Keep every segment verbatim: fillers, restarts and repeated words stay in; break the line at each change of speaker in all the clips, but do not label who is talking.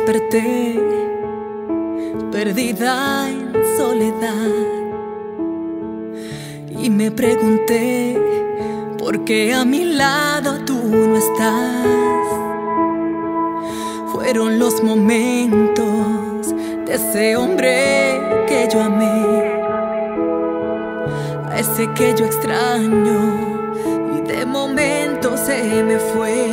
desperté, perdida en soledad, y me pregunté por qué a mi lado tú no estás. Fueron los momentos de ese hombre que yo amé, a ese que yo extraño, y de momento se me fue.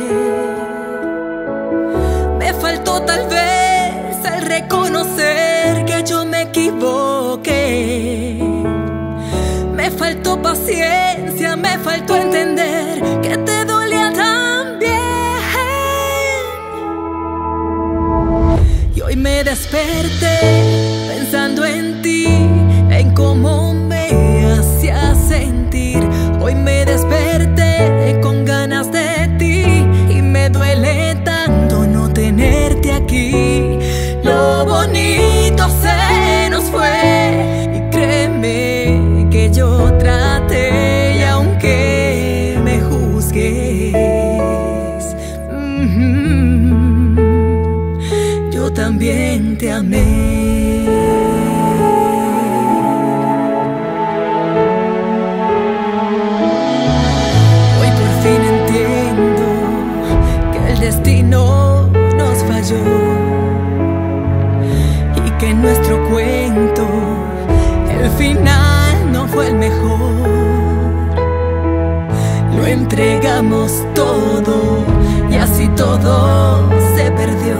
Me faltó tal vez el reconocer que yo me equivoqué. Me faltó paciencia, me faltó entender que te dolía también. Y hoy me desperté pensando en ti, en cómo me hacías sentir. Hoy me desperté con ganas de ti y me duele tanto no tenerte aquí. Lo bonito se nos fue y créeme que yo traté, y aunque me juzgues, mm-hmm, yo también te amé. Hoy por fin entiendo que el destino nos falló y que nuestro cuento, el final no fue el mejor. Lo entregamos todo y así todo se perdió.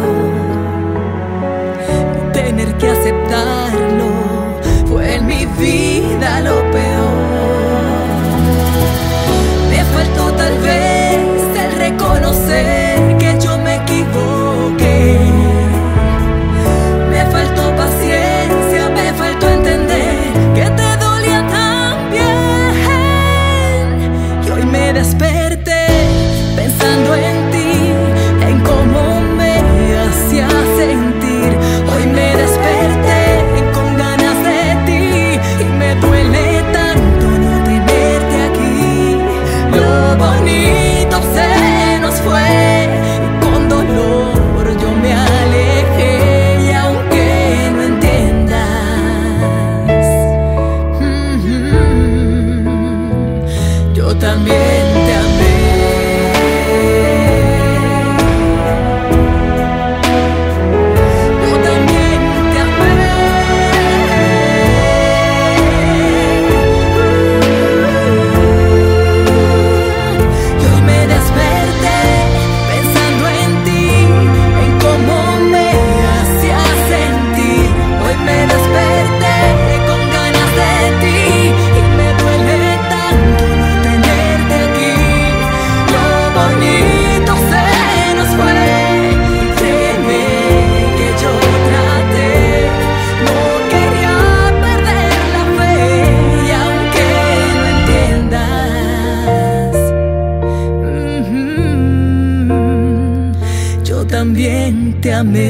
Tener que aceptarlo fue en mi vida lo peor. Me faltó tal vez el reconocer que yo me equivoqué. Me faltó paciencia, me faltó entender que te dolía también. Y hoy me desperté pensando en ti, en cómo me hacías sentir. Hoy me desperté con ganas de ti y me duele tanto no tenerte aquí. Lo bonito se nos fue y con dolor yo me alejé. Y aunque no entiendas, mm-hmm, yo también te amé. También te amé.